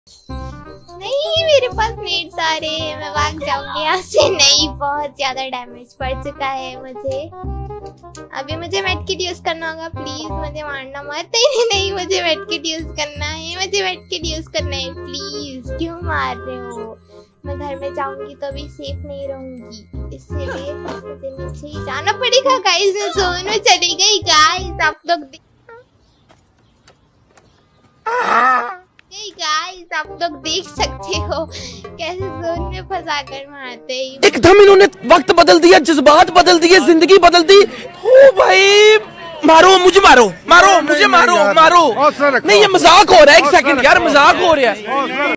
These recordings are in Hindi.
नहीं, मेरे पास नेट्स आ रहे हैं, मैं भाग जाऊंगी यहाँ से। नहीं, बहुत ज्यादा डैमेज पड़ चुका है मुझे। अभी मुझे मेडकिट यूज करना होगा। प्लीज मुझे मारना मत। नहीं नहीं, मुझे मेडकिट यूज करना है, मुझे मेडकिट यूज करना है। प्लीज क्यों मार रहे हो? मैं घर में जाऊंगी तो अभी सेफ नहीं रहूंगी, इसलिए मुझे नीचे ही जाना पड़ेगा। गाइस मैं जोन में चली गई। गाइस आप लोग देख सकते हो कैसे जोन में फंसा कर मारते हैं। एकदम इन्होंने वक्त बदल दिया, जज्बात बदल दिए, जिंदगी बदल दी। ओ भाई मारो मुझे, मारो मारो मुझे, मारो मारो। नहीं ये मजाक हो रहा है, एक सेकंड यार, मजाक हो रहा है।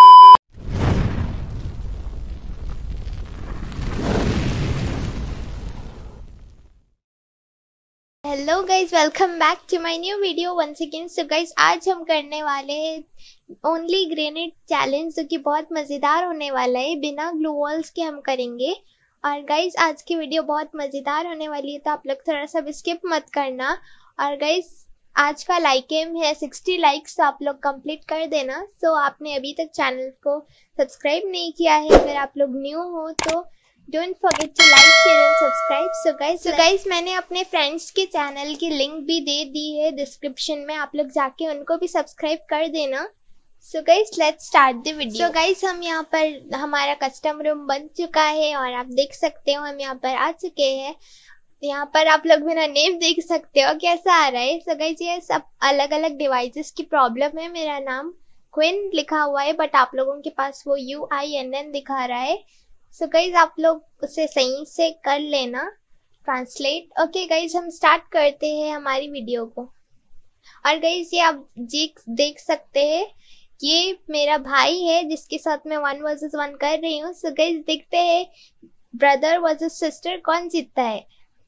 Hello guys, welcome back to my new video once again. So guys आज हम करने वाले हैं ओनली ग्रेनेड चैलेंज, जो कि बहुत मज़ेदार होने वाला है। बिना ग्लू वॉल्स के हम करेंगे। और गाइज आज की वीडियो बहुत मज़ेदार होने वाली है, तो आप लोग थोड़ा सा भी स्किप मत करना। और गाइज आज का लाइक एम है 60 लाइक्स, तो आप लोग कंप्लीट कर देना। सो आपने अभी तक चैनल को सब्सक्राइब नहीं किया है, अगर आप लोग न्यू हो तो don't forget to like, share and subscribe. So guys मैंने अपने फ्रेंड्स के चैनल की लिंक भी दे दी है डिस्क्रिप्शन में, आप लोग जाके उनको भी सब्सक्राइब कर देना। So guys let's start the video. So guys हम यहाँ पर, हमारा कस्टम रूम बन चुका है और आप देख सकते हो हम यहाँ पर आ चुके हैं। यहाँ पर आप लोग मेरा नेम देख सकते हो कैसा आ रहा है। सो गाइस ये सब अलग अलग डिवाइसेस की प्रॉब्लम है। मेरा नाम क्विन लिखा हुआ है, बट आप लोगों के पास वो UINN दिखा रहा है। सो गाइज आप लोग उसे सही से कर लेना ट्रांसलेट। ओके गाइज हम स्टार्ट करते हैं हमारी वीडियो को। और गाइज ये आप देख सकते हैं, ये मेरा भाई है जिसके साथ मैं 1 वर्सेस 1 कर रही हूँ। सो गाइज देखते हैं ब्रदर वर्सेस सिस्टर कौन जीतता है।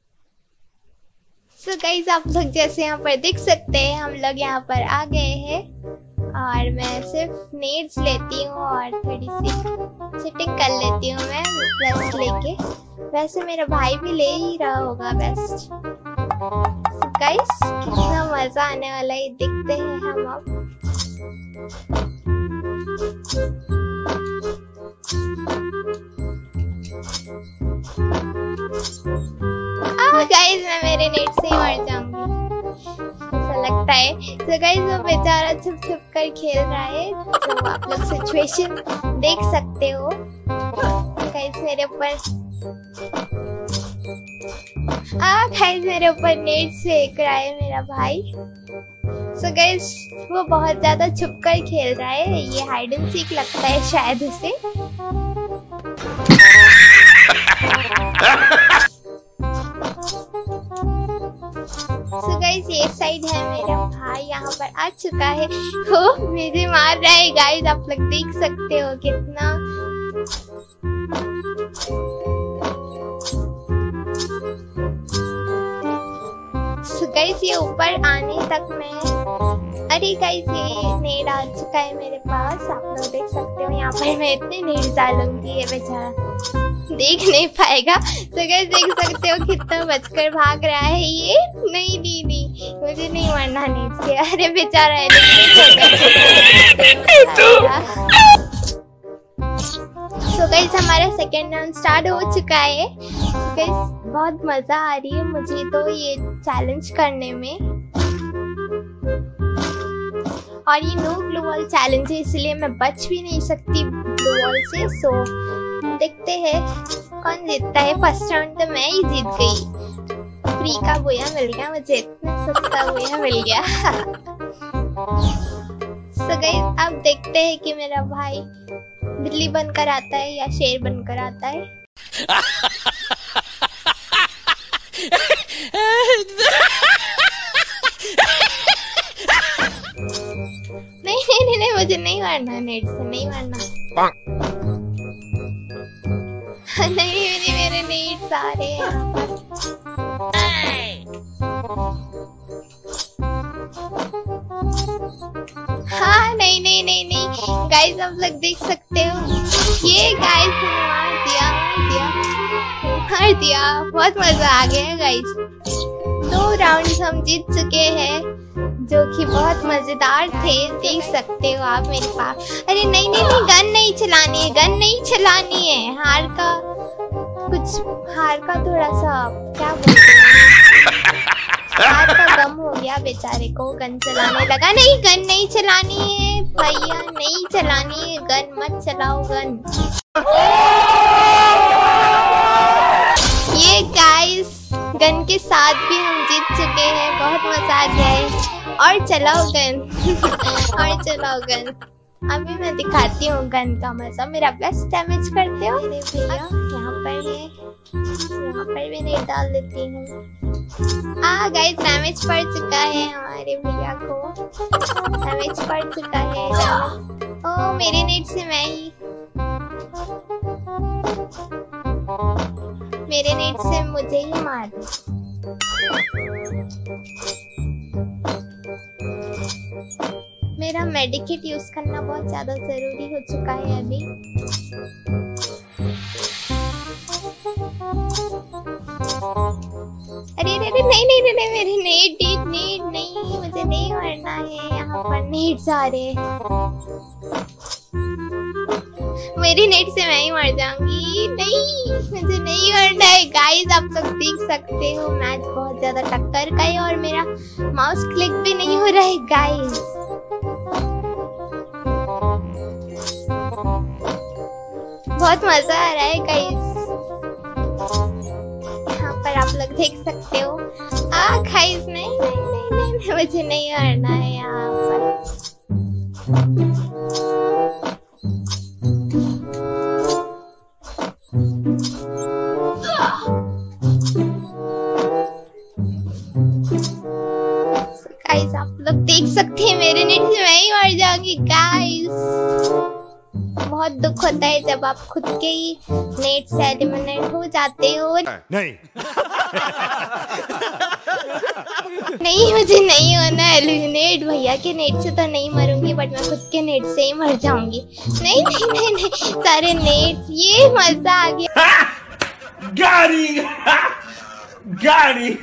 सो गाइज आप लोग जैसे यहाँ पर देख सकते हैं, हम लोग यहाँ पर आ गए हैं और मैं सिर्फ नेड्स लेती हूँ और थोड़ी सी चिटिंग कर लेती हूँ मैं बेस्ट लेके। वैसे मेरा भाई भी ले ही रहा होगा बेस्ट। So गाइस कितना मजा आने वाला है, देखते हैं हम अब। गाइस मैं मेरे नेट से ही मर जाऊंगी ऐसा लगता है। तो गाइस वो बेचारा छुप छुप कर खेल रहा है, तो आप लोग सिचुएशन देख सकते हो। गाइस मेरे ऊपर नेट फेंक रहा है मेरा भाई। सो गाइस वो बहुत ज्यादा छुप कर खेल रहा है, ये हाइड एंड सीक लगता है शायद उसे। सो गाइस ये साइड है मेरा भाई यहाँ पर आ चुका है। वो मुझे मार रहा है गाइस, आप लोग देख सकते हो कितना। सो गाइस ये ऊपर आने तक मैं, अरे गाइस ये नेड आ चुका है मेरे पास, आप लोग देख सकते हो। यहाँ पर मैं इतने नेड डालूंगी ये बेचारा देख नहीं पाएगा। तो गाइस देख सकते हो कितना बचकर भाग रहा है ये। नहीं नहीं नहीं मुझे नहीं मारना नेट से, अरे बेचारा है। तो गाइस हमारा सेकेंड राउंड स्टार्ट हो चुका है। गाइस बहुत मजा आ रही है मुझे तो ये चैलेंज करने में। और ये नो ग्लू वॉल चैलेंज है, इसलिए मैं बच भी नहीं सकती ग्लू वॉल से। सो देखते हैं कौन जीतता है। फर्स्ट राउंड तो मैं ही जीत गई, फ्री का बोया मिल गया मुझे, इतना सस्ता बोया मिल गया। सो गाइस अब देखते हैं कि मेरा भाई बिल्ली बनकर आता है या शेर बनकर आता है। नहीं नहीं मुझे नहीं मारना, नेट से नहीं मारना। नहीं मेरे नेट सारे यहाँ पर। हाँ नहीं नहीं नहीं नहीं गाइस आप लोग देख सकते हो, ये गाइस मार दिया। बहुत मजा आ गया गाइस। 2 राउंड हम जीत चुके हैं। जो कि बहुत मजेदार थे, देख सकते हो आप मेरे पास। अरे नहीं नहीं नहीं, गन नहीं चलानी है, गन नहीं चलानी है। हार का थोड़ा सा क्या बोलते हैं, हार का गम हो गया बेचारे को, गन चलाने लगा। नहीं, गन नहीं चलानी है भैया, नहीं चलानी है गन, मत चलाओ गन। ये गाइस, गन के साथ भी हम जीत चुके हैं, बहुत मजा आ गया है। और चलाओ गन और चलाओ गन। अभी मैं दिखाती हूँ गन का मजा। मेरा बेस्ट डैमेज करते हो भैया। यहाँ पर भी नहीं डाल देती हूँ। गाइस, डैमेज पड़ चुका है हमारे भैया को, डैमेज पड़ चुका है। ओ, मेरे नेट से मेरे नेट से मुझे ही मार। मेरा मेडिकेट यूज करना बहुत ज्यादा जरूरी हो चुका है अभी। अरे अरे नहीं नहीं नहीं, मेरे नेट नहीं, मुझे नहीं मरना है। यहाँ पर नेट जा रहे हैं, मेरी नेट से मैं ही मर जाऊंगी। नहीं, मुझे नहीं मरना है। गाइस, आप लोग देख सकते हो मैच बहुत ज्यादा टक्कर का है और मेरा माउस क्लिक भी नहीं हो रहा है गाइस। बहुत मजा आ रहा है गाइस। यहाँ पर आप लोग देख सकते हो। गाइस, नहीं नहीं नहीं नहीं, मुझे नहीं मरना है यहाँ पर। गाइस, आप लोग देख सकते हैं मेरे नेट से मैं ही मर जाऊंगी गाइस। बहुत दुख होता है जब आप खुद के ही नेट से एलिमिनेट हो जाते हो। नहीं नहीं, मुझे नहीं होना एलिमिनेट। भैया के नेट से तो नहीं मरूंगी, बट मैं खुद के नेट से ही मर जाऊंगी। नहीं नहीं नहीं नहीं, सारे नेट, ये मजा आ गया। गाड़ी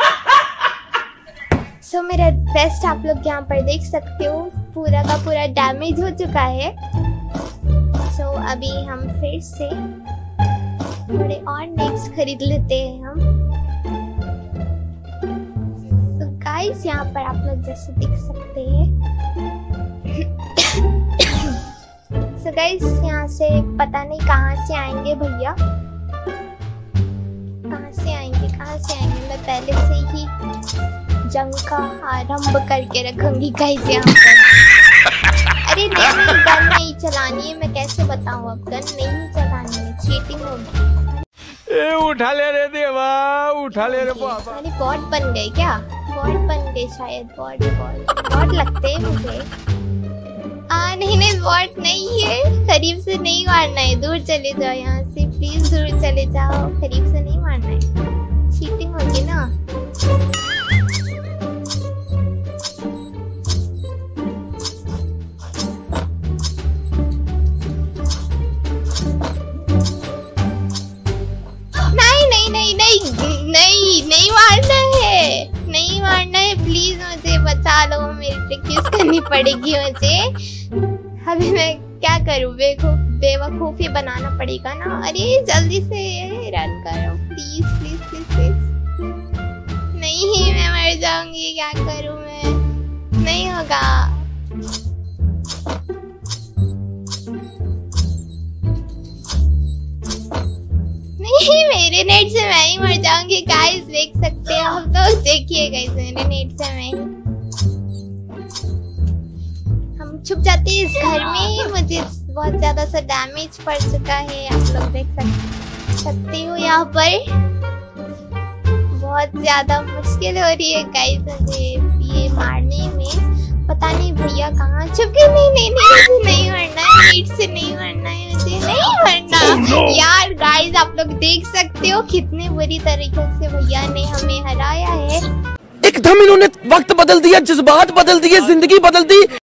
सो मेरा बेस्ट आप लोग यहाँ पर देख सकते हो, पूरा का पूरा डैमेज हो चुका है। सो अभी हम फिर से थोड़े और नेट्स खरीद लेते हैं हम। सो गाइस, यहाँ पर आप लोग जैसे देख सकते हैं। सो गाइस, यहाँ से पता नहीं कहाँ से आएंगे भैया, कहाँ से आएंगे। मैं पहले से ही जंग का आरंभ करके रखूंगी गाइस यहाँ पर। अरे नहीं, गन नहीं चलानी है। मैं कैसे बताऊँ अब, गन नहीं चलानी है, चीटिंग होगी। उठा ले रे देवा, उठा ले रे बाबा। अरे बॉट बन गए क्या? बॉट बन गए शायद, बॉट लगते हैं मुझे। नहीं, बॉट नहीं है। करीब से नहीं मारना है, दूर चले जाओ यहाँ से, प्लीज दूर चले जाओ। करीब से नहीं मारना है, चीटिंग होगी ना। नहीं मारना है, प्लीज मुझे बचा लो। मेरी ट्रिक यूज करनी पड़ेगी मुझे। अभी मैं क्या करूँ, बेवकूफी बनाना पड़ेगा ना। अरे जल्दी से रन करो प्लीज प्लीज प्लीज प्लीज। नहीं, मैं मर जाऊंगी, क्या करूँ मैं, नहीं होगा। नहीं, मेरे नेट से मैं ही मर जाऊंगी गाइस, देख सकते हैं आप लोग। देखिए गाइस, मेरे नेट से मैं ही, हम छुप जाते हैं इस घर में। मुझे बहुत ज्यादा सा डैमेज पड़ चुका है, आप लोग देख सकते हो। यहाँ पर बहुत ज्यादा मुश्किल हो रही है गाइस मुझे ये मारने में। पता नहीं भैया कहाँ छुप गए। नहीं, नहीं मरना है, नेट से नहीं मरना है, मुझे नहीं मरना। यार गाइस, आप लोग देख सकते हो कितने बुरी तरीके से भैया ने हमें हराया है। एकदम इन्होंने वक्त बदल दिया, जज्बात बदल दिए, जिंदगी बदल दी।